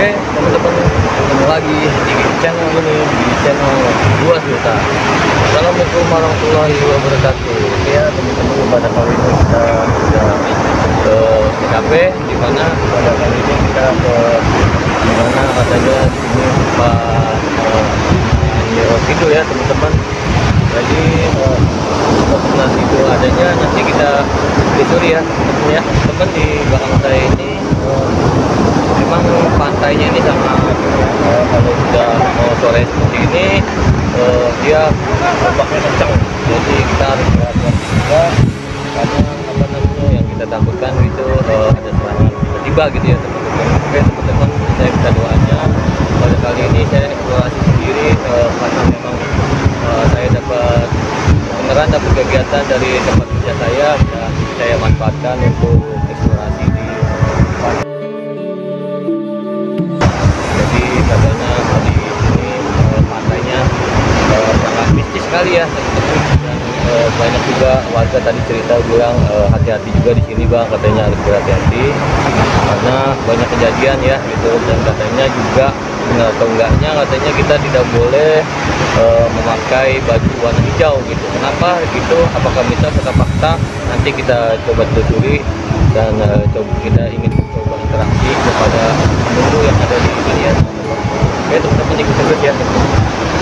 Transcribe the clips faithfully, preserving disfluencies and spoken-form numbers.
Oke teman-teman, ketemu lagi di channel ini, di channel Gua Sultan. Assalamualaikum warahmatullahi wabarakatuh. Ya teman-teman, pada kali ini kita sudah ke T K P, di mana pada kali ini kita ke dimana katanya ini Pak Niro itu ya teman-teman. Jadi setelah itu adanya nanti kita telusuri ya teman ya teman di belakang saya ini. Memang pantainya ini sangat uh, kalau sudah mau sore seperti ini uh, dia ombaknya kencang, jadi kita harus berhati-hati juga karena apa namanya yang kita takutkan itu uh, ada serangan tiba-tiba gitu ya teman-teman. Oke teman-teman, saya minta doanya pada kali ini saya eksplorasi sendiri uh, karena memang uh, saya dapat beneran dapat kegiatan dari tempat kerja saya dan saya manfaatkan untuk eksplorasi di pantai. Katanya di sini uh, pantainya uh, sangat mistis sekali ya teman-teman, dan uh, banyak juga warga tadi cerita bilang hati-hati uh, juga di sini bang, katanya harus berhati-hati karena banyak kejadian ya gitu, dan katanya juga benar atau enggaknya katanya kita tidak boleh uh, memakai baju warna hijau gitu. Kenapa gitu? Apakah bisa serta fakta? Nanti kita coba telusuri dan uh, coba kita ingin coba interaksi kepada pengunjung yang ada di sini ya. Oke teman-teman, ikut terus ya teman-teman.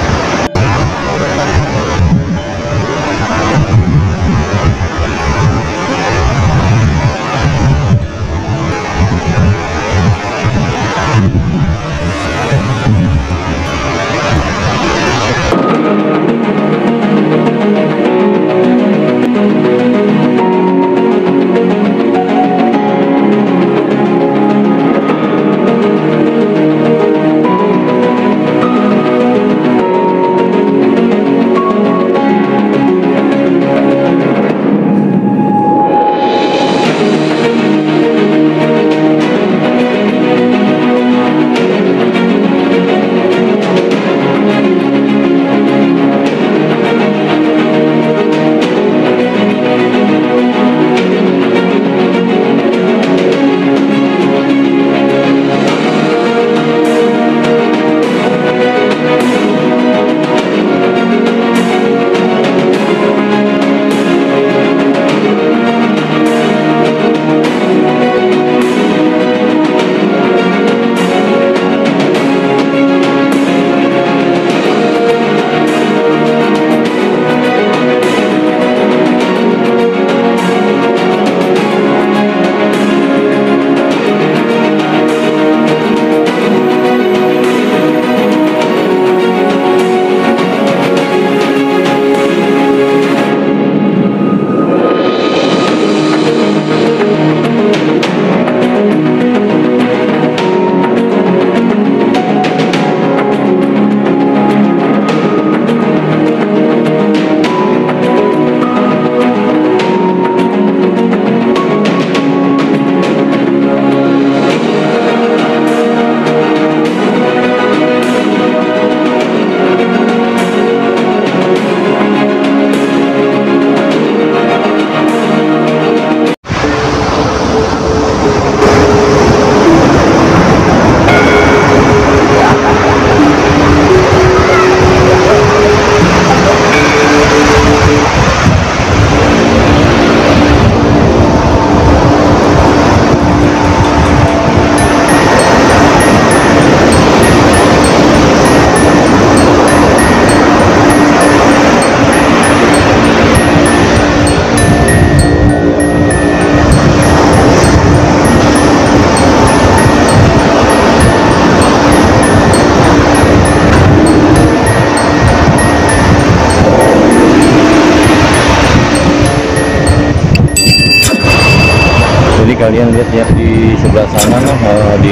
Kalian lihat ya di sebelah sana, nah, di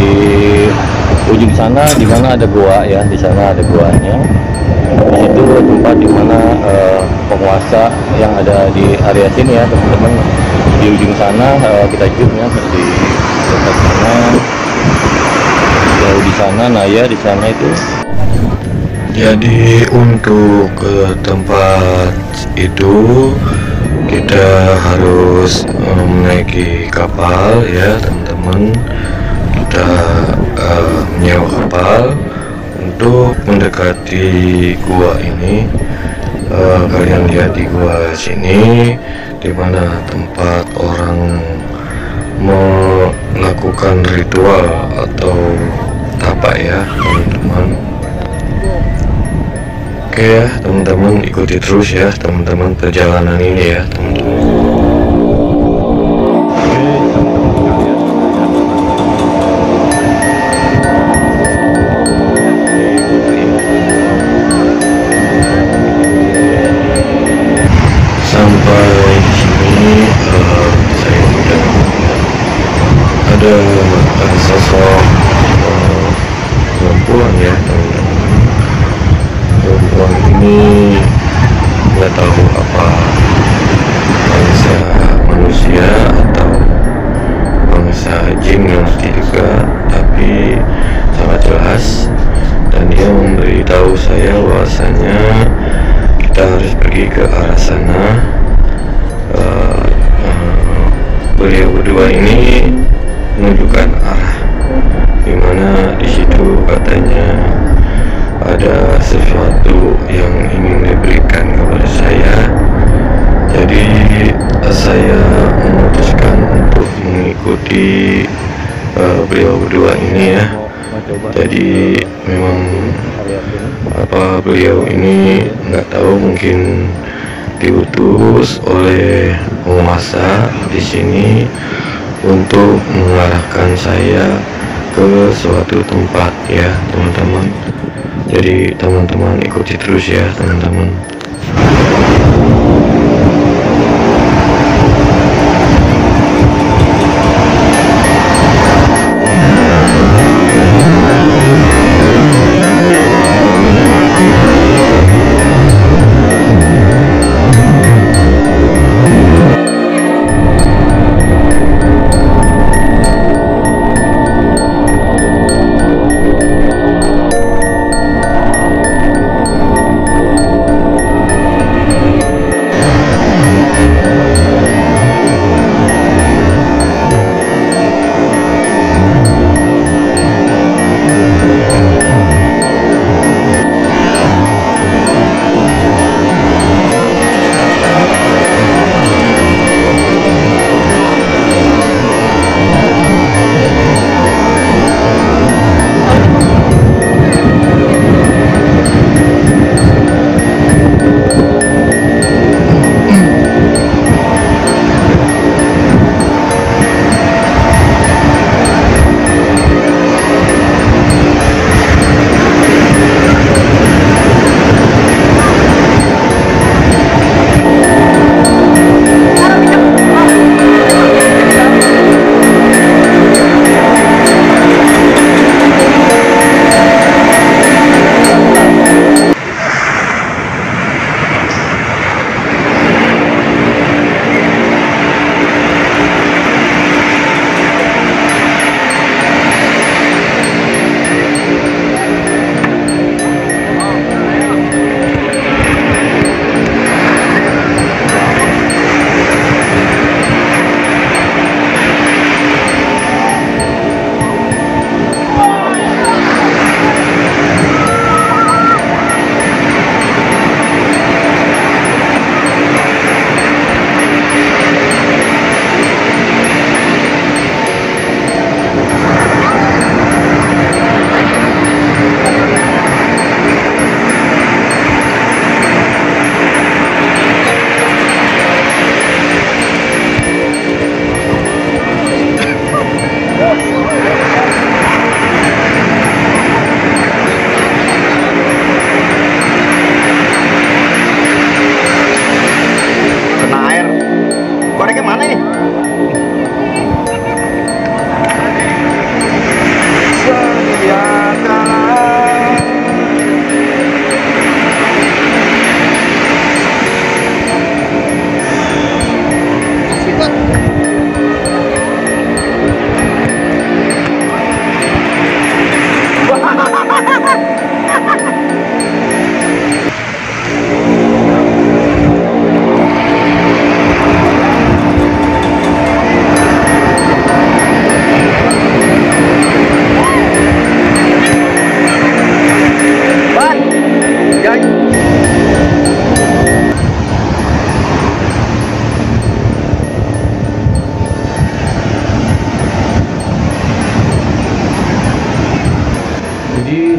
ujung sana di mana ada gua ya, di sana ada guanya. Di situ tempat dimana uh, penguasa yang ada di area sini ya teman-teman. Di ujung sana uh, kita zoom ya di dekat sana, jauh di sana, nah ya di sana itu. Jadi untuk ke tempat itu kita harus menaiki kapal ya teman-teman. Kita uh, menyewa kapal untuk mendekati gua ini. Uh, kalian lihat di gua sini, dimana tempat orang melakukan ritual atau tapak ya teman-teman. Oke ya teman-teman, ikuti terus ya teman-teman perjalanan ini ya teman-teman. Sampai di sini uh, saya sudah melihat ada uh, sosok uh, perempuan ya teman-teman. Perempuan ini nggak tahu apa bangsa manusia atau bangsa jin yang juga, tapi sangat jelas dan dia memberitahu saya bahwasanya kita harus pergi ke arah sana. Uh, uh, beliau berdua ini menunjukkan arah, dimana di situ katanya ada sesuatu yang ingin diberikan kepada saya. Jadi saya memutuskan untuk mengikuti uh, beliau berdua ini ya. Jadi memang apa beliau ini nggak tahu, mungkin diutus oleh penguasa di sini untuk mengarahkan saya ke suatu tempat ya teman-teman. Jadi teman-teman ikuti terus ya teman-teman.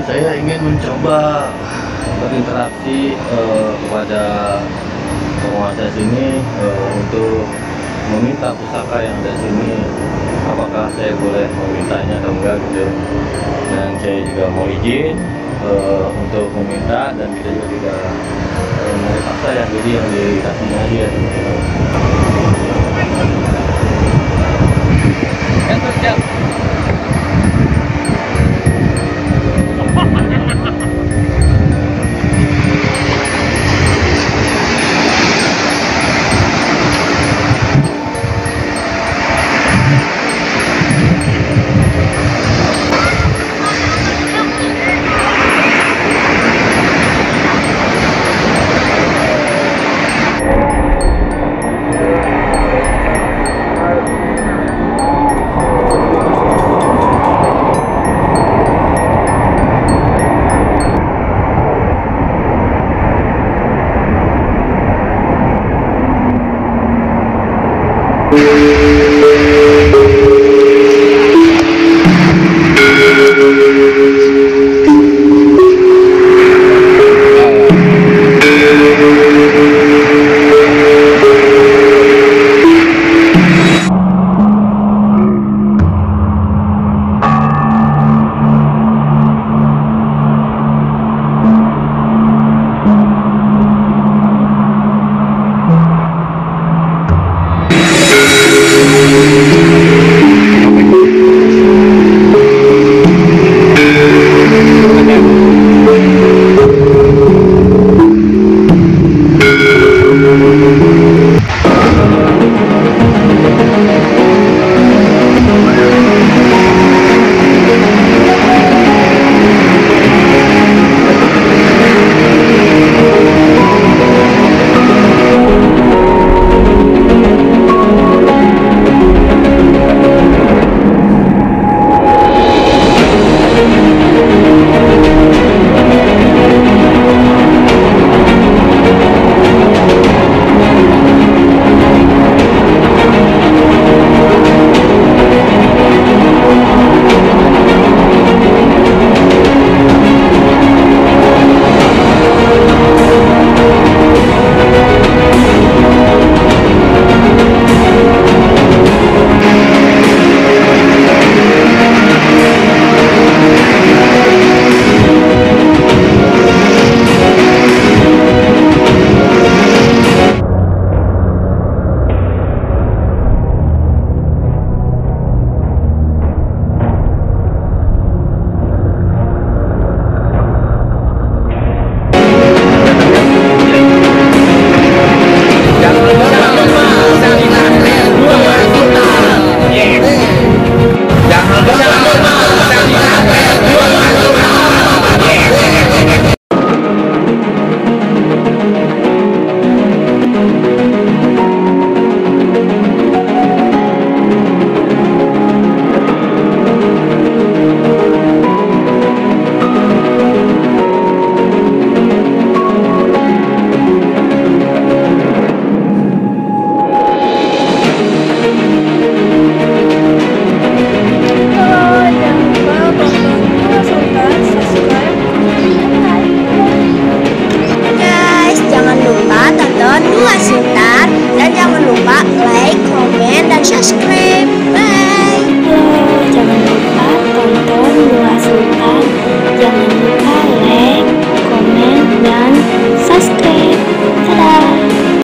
saya ingin mencoba berinteraksi eh, kepada penguasa sini eh, untuk meminta pusaka yang ada sini, apakah saya boleh memintanya atau enggak gitu. Dan saya juga mau izin eh, untuk meminta, dan kita juga tidak eh, menarik paksa ya, jadi yang dikasihnya aja teman-teman. Yang tersiap.